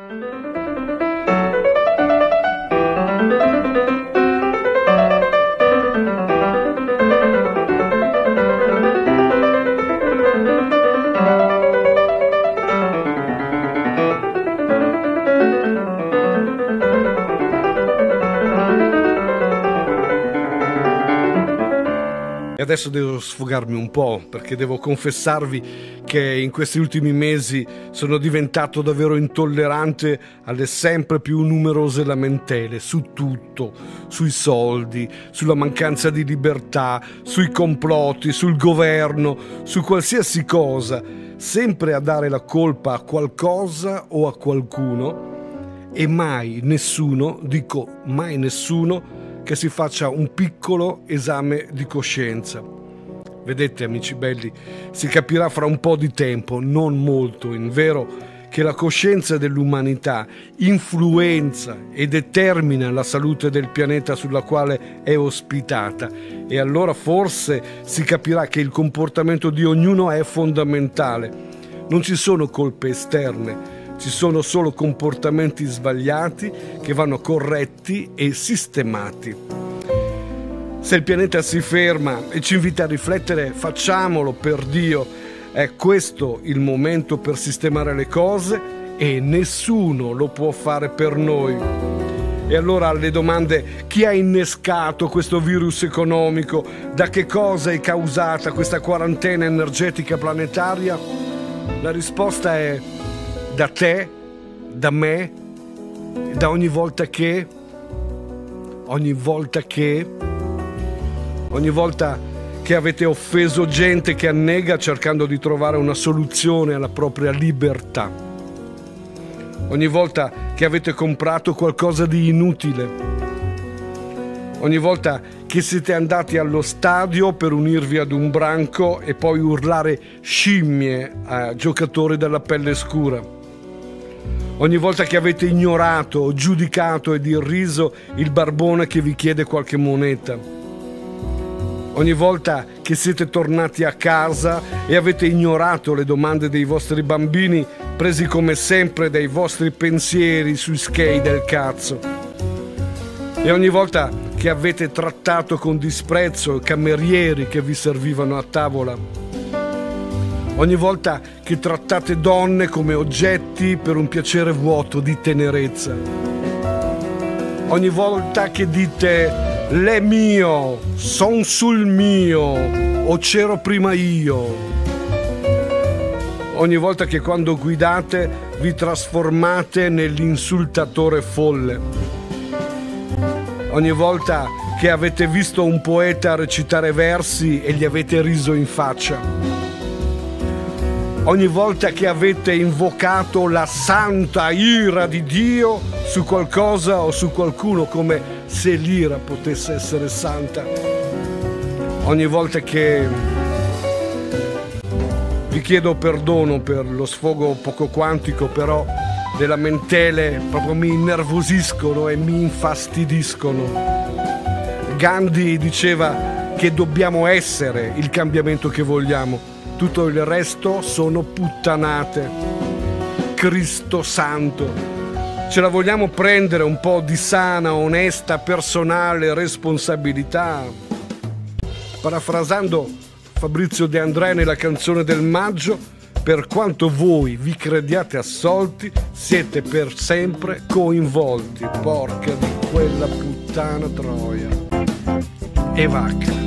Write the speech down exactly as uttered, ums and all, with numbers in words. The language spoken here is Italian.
E adesso devo sfogarmi un po', perché devo confessarvi che in questi ultimi mesi sono diventato davvero intollerante alle sempre più numerose lamentele su tutto, sui soldi, sulla mancanza di libertà, sui complotti, sul governo, su qualsiasi cosa, sempre a dare la colpa a qualcosa o a qualcuno, e mai nessuno, dico mai nessuno, che si faccia un piccolo esame di coscienza. Vedete, amici belli, si capirà fra un po' di tempo, non molto, in vero, che la coscienza dell'umanità influenza e determina la salute del pianeta sulla quale è ospitata, e allora forse si capirà che il comportamento di ognuno è fondamentale. Non ci sono colpe esterne, ci sono solo comportamenti sbagliati che vanno corretti e sistemati. Se il pianeta si ferma e ci invita a riflettere, facciamolo, per Dio. È questo il momento per sistemare le cose e nessuno lo può fare per noi. E allora alle domande: chi ha innescato questo virus economico? Da che cosa è causata questa quarantena energetica planetaria? La risposta è: da te, da me, da ogni volta che, ogni volta che, ogni volta che avete offeso gente che annega cercando di trovare una soluzione alla propria libertà, ogni volta che avete comprato qualcosa di inutile, ogni volta che siete andati allo stadio per unirvi ad un branco e poi urlare scimmie a giocatori dalla pelle scura, ogni volta che avete ignorato, giudicato ed irriso il barbone che vi chiede qualche moneta, ogni volta che siete tornati a casa e avete ignorato le domande dei vostri bambini, presi come sempre dai vostri pensieri sui skate del cazzo, e ogni volta che avete trattato con disprezzo i camerieri che vi servivano a tavola, ogni volta che trattate donne come oggetti per un piacere vuoto di tenerezza, ogni volta che dite l'è mio, son sul mio o c'ero prima io, ogni volta che quando guidate vi trasformate nell'insultatore folle, ogni volta che avete visto un poeta recitare versi e gli avete riso in faccia, ogni volta che avete invocato la santa ira di Dio su qualcosa o su qualcuno, come se l'ira potesse essere santa, ogni volta che vi chiedo perdono per lo sfogo poco quantico, però le lamentele proprio mi innervosiscono e mi infastidiscono. Gandhi diceva che dobbiamo essere il cambiamento che vogliamo. Tutto il resto sono puttanate. Cristo santo. Ce la vogliamo prendere un po' di sana, onesta, personale responsabilità? Parafrasando Fabrizio De André nella canzone del maggio, per quanto voi vi crediate assolti, siete per sempre coinvolti. Porca di quella puttana troia. E vacca.